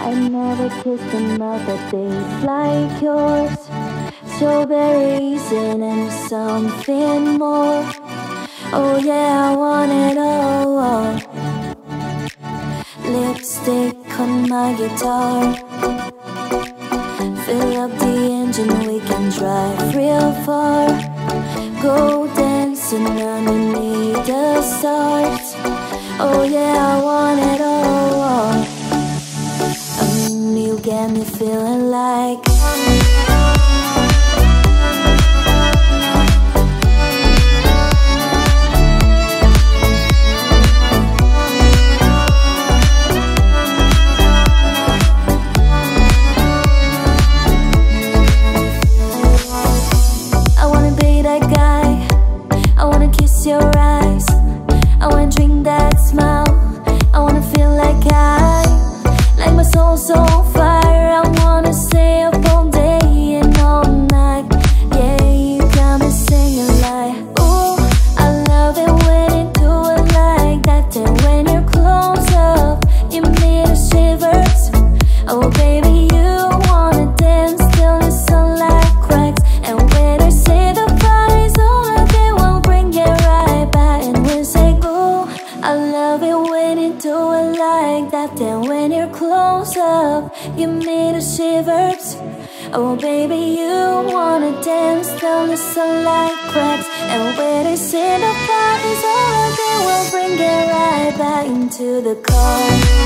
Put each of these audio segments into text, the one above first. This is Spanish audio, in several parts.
I never kissed a mouth that tastes like yours. Strawberries and something more. Oh yeah, I want it all. Lipstick on my guitar. Fill up the engine, we can drive real far. Go dancing underneath the stars. Oh yeah, I want it all. You get me feeling like I wanna be that guy. I wanna kiss your eyes. I wanna drink that smile. I wanna feel like my soul's on fire. I wanna stay up all day and all night. Yeah, you got me singing like, ooh, I love it when you do it like that. And when you're close up, you made us shivers. Oh baby, you wanna dance till the sunlight cracks. And when I say the party's over, they will bring it right back. And we'll say, ooh, I love it when you do it like that. And when you're close up, you made us shivers. Oh baby, you wanna dance till the sunlight cracks. And when they say the party's over, they will bring it right back into the car.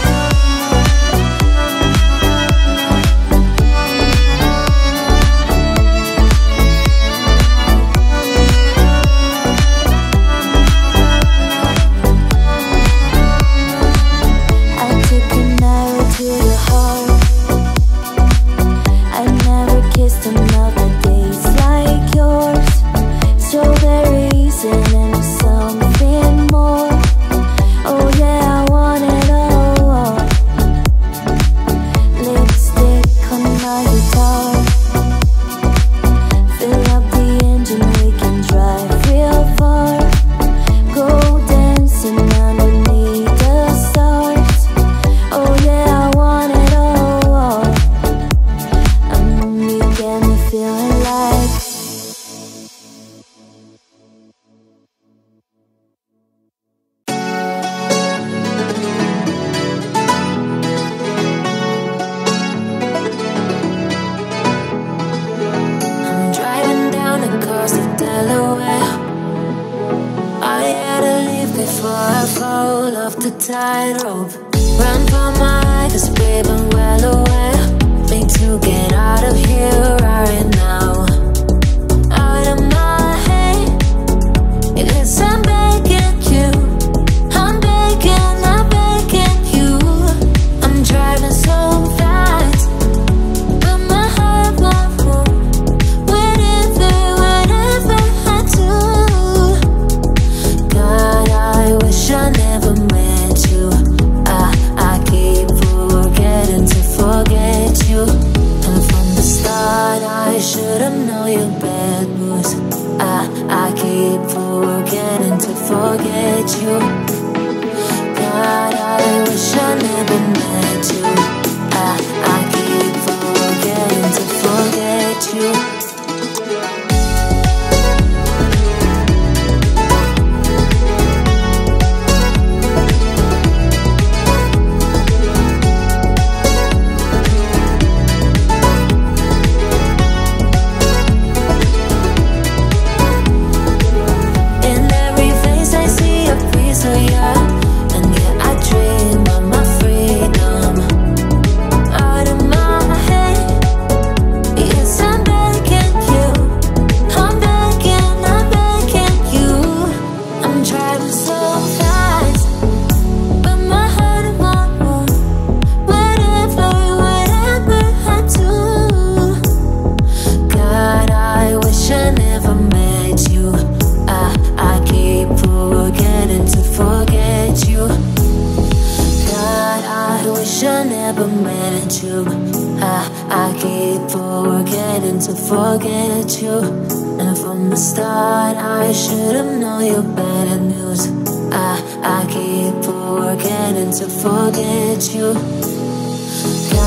to forget you. And from the start I should've known your better news. I keep forgetting to forget you.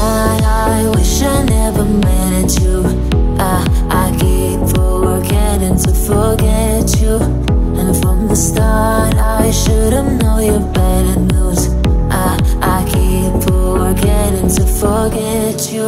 start, I wish I never met you. I keep forgetting to forget you. And from the start, I should've known you better news. I keep forgetting to forget you.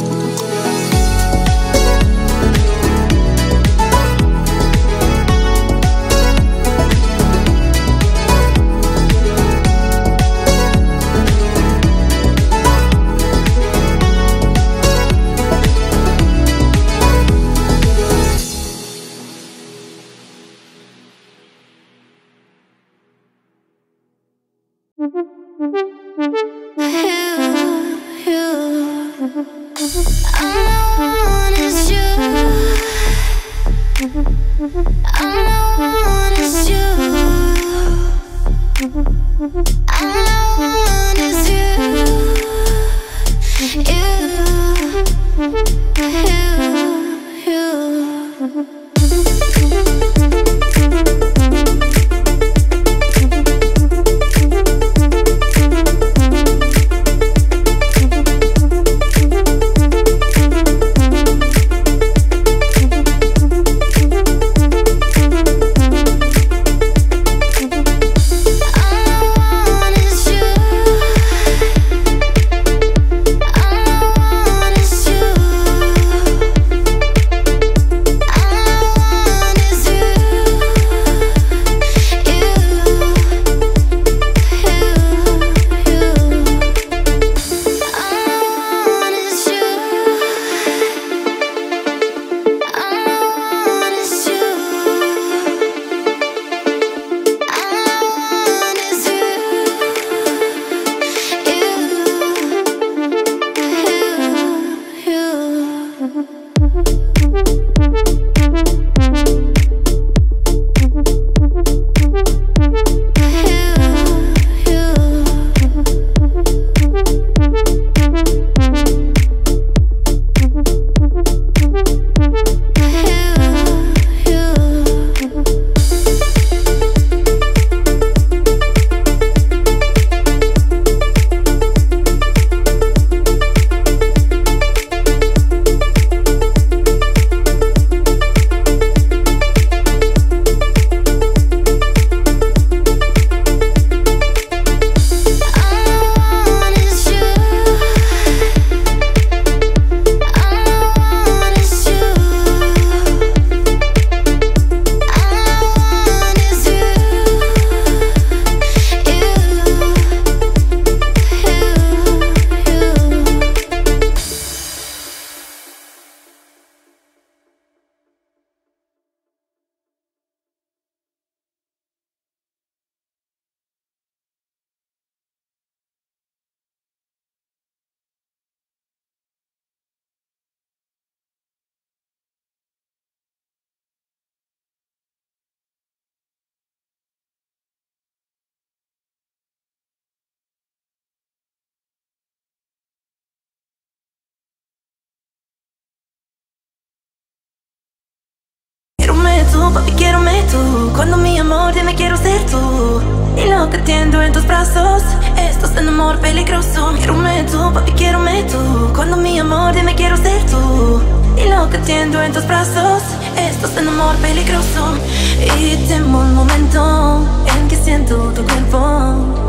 Papi, quiérome tú. Cuando mi amor, dime quiero ser tú. Y lo que entiendo en tus brazos, esto es un amor peligroso. Quiérome tú, papi, quiérome tú. Cuando mi amor, dime quiero ser tú. Y lo que entiendo en tus brazos, esto es un amor peligroso. Y temo el momento en que siento tu cuerpo.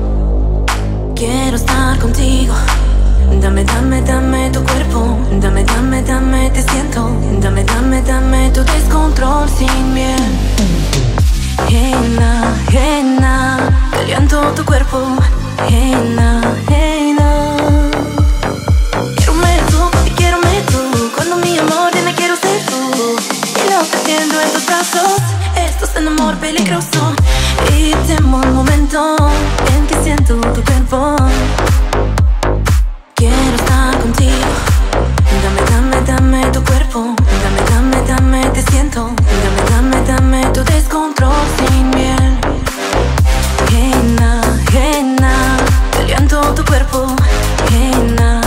Quiero estar contigo. Dame, dame, dame tu cuerpo. Dame, dame, dame, te siento. Dame, dame, dame tu descontrol sin miel. Hey, na, caliento tu cuerpo. Hey, na, quiérome tú, papi, quiérome tú. Cuando mi amor, dime quiero ser tú. Y lo que entiendo en tus brazos, esto es un amor peligroso. Y temo el momento en que siento tu cuerpo. Quiero estar contigo. Dame, dame, dame tu cuerpo. Dame, dame, dame, te siento. Dame, dame, dame tu descontrol sin miel. Hey, na, caliento tu cuerpo. Hey, na,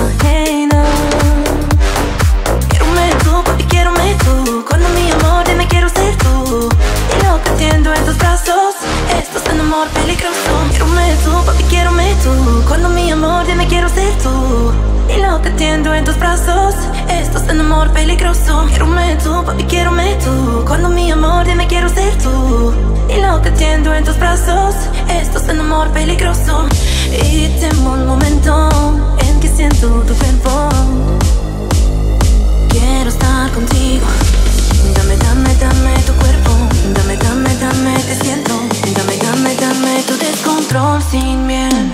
quiérome tú, papi, quiérome tú. Cuando mi amor, dime quiero ser tú. Y lo que entiendo en tus brazos, esto es un amor peligroso. Quiérome tú, papi, quiérome tú. Cuando mi amor, dime quiero ser tú. y lo que entiendo en tus brazos. Esto es un amor peligroso. Quiérome tú, papi, quiérome tú. Cuando mi amor, dime quiero ser tú, y lo que entiendo en tus brazos. Esto es un amor peligroso. Y temo el momento en que siento tu cuerpo. Quiero estar contigo. Dame, dame, dame tu cuerpo. Dame, dame, dame, te siento. Dame, dame, dame tu descontrol sin miel.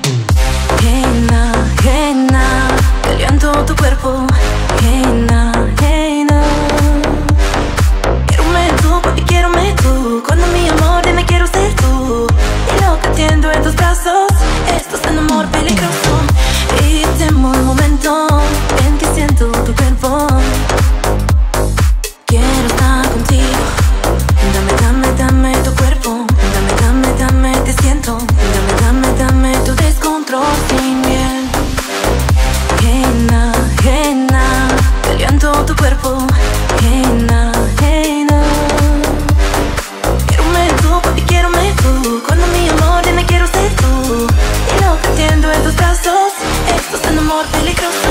Hey na, caliento tu cuerpo. Hey na, quiérome tú, papi, quiérome tú. Cuando mi amor, dime quiero ser tú, y lo que entiendo en tus brazos. Esto es un amor peligroso. Y temo el momento en que siento tu cuerpo. Quiero estar contigo. Dame, dame, dame tu cuerpo. Dame, dame, dame, te siento. Dame, dame, dame tu descontrol sin miel. Hey na, caliento tu cuerpo. Hey na, quiérome tú, papi, quiérome tú. Cuando mi amor, dime quiero ser tú, y lo que entiendo en tus brazos. Esto es un amor peligroso.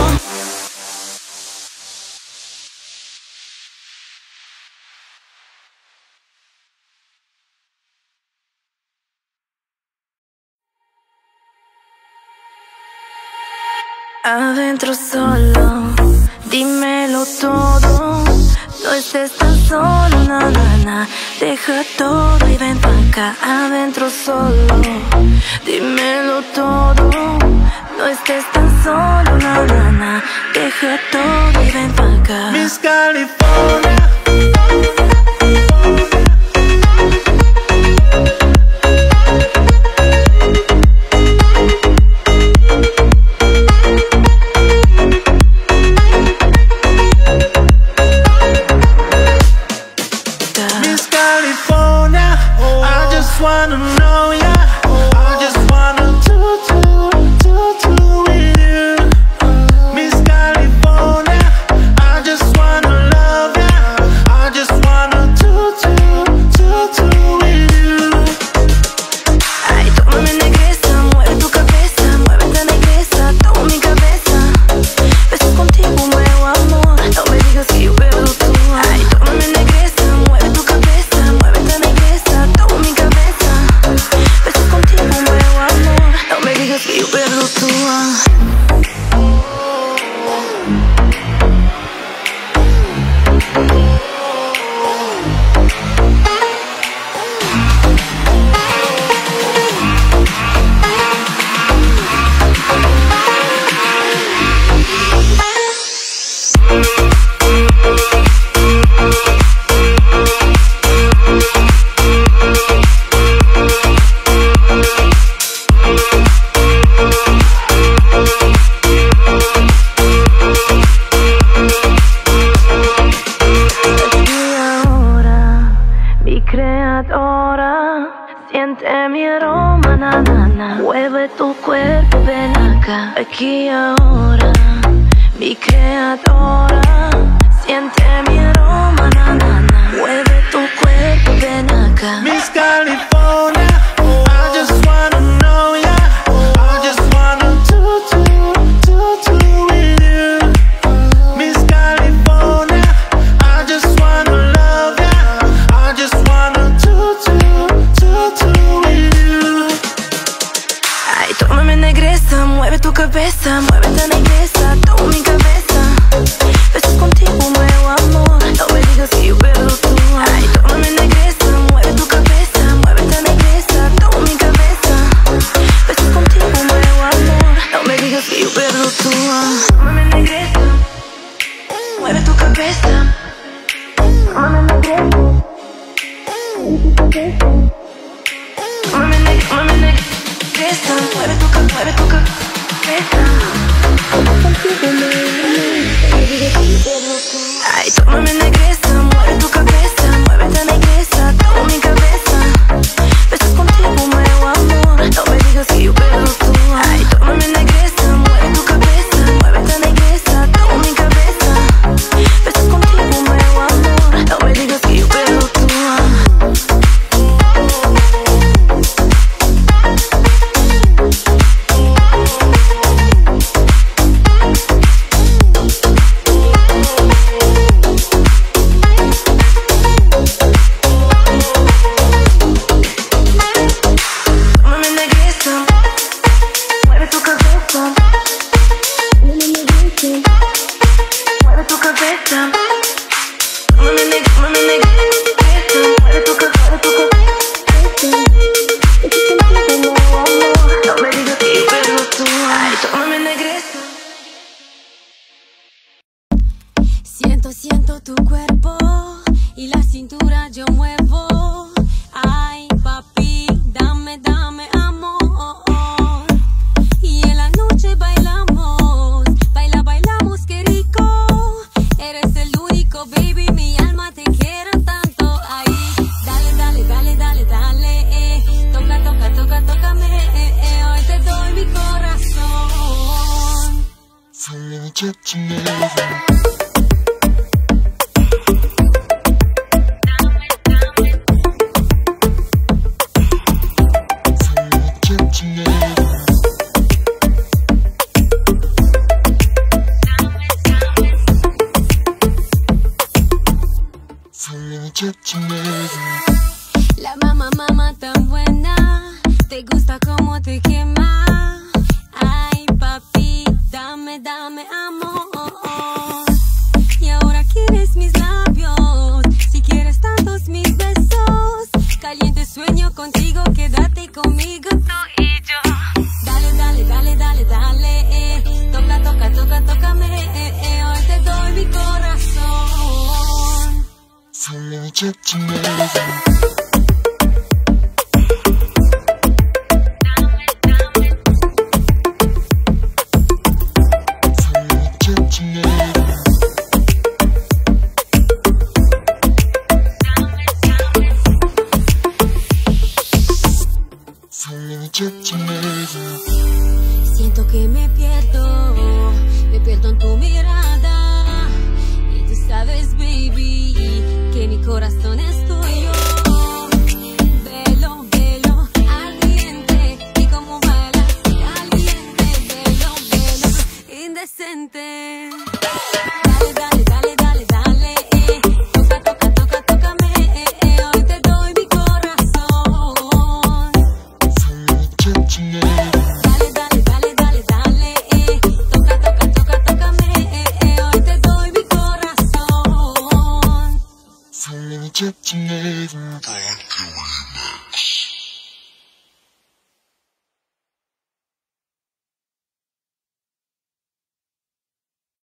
Adentro solo, dímelo todo. No estés tan solo, na, na, na. Deja todo y ven pa' acá. Adentro solo, dímelo todo. No estés tan solo, na, na, na. Deja todo y ven pa' acá. Miss California. Wanna know ya, I just wanna do with you. Miss California, I just wanna love ya. I just wanna do with you. Ay, tómame negresa, mueve tu cabeza, muévete negresa, toma mi cabeza. Besos contigo, nuevo amor, no me digas que yo pierdo tú. Ay, tómame negresa, mueve tu cabeza, muévete negresa, toma mi cabeza. Besos contigo, nuevo amor, no me digas que yo pierdo tú. Siente mi aroma, na, na, na. Mueve tu cuerpo, ven acá. Aquí ahora, mi creadora. Siente mi aroma, na, na, na. Mueve tu cuerpo, ven acá. Miss California, I just wanna know ya. I just wanna do with you. Miss California, I just wanna love ya. I just wanna do with you. Ay, tómame negresa, mueve tu cabeza, muévete negresa, toma mi cabeza. Besos contigo, nuevo amor, no me digas que yo pierdo tú. Ay, tómame negresa, mueve tu cabeza, muévete negresa, toma mi cabeza. Besos contigo, nuevo amor, no me digas que yo pierdo tú. Tómame negresa, mueve tu cabeza. Tómame negresa, mueve tu cabeza. Tómame negresa, mueve tu cabeza. Ay, tómame negresa, mueve tu cabeza, muévete negresa, toma mi cabeza. Besos contigo, nuevo amor, no me digas que yo pierdo tú. Ay, tómame negresa, mueve tu cabeza, muévete negresa, toma mi cabeza. Besos contigo, nuevo amor, no me digas que yo pierdo tú. La mamá tan buena, te gusta como te quema. Ay papi, dame amor. Y ahora quieres mis labios, si quieres tantos mis besos. Caliente sueño contigo, quédate conmigo tú y yo. Dale, tócame, hoy te doy mi corazón. Solo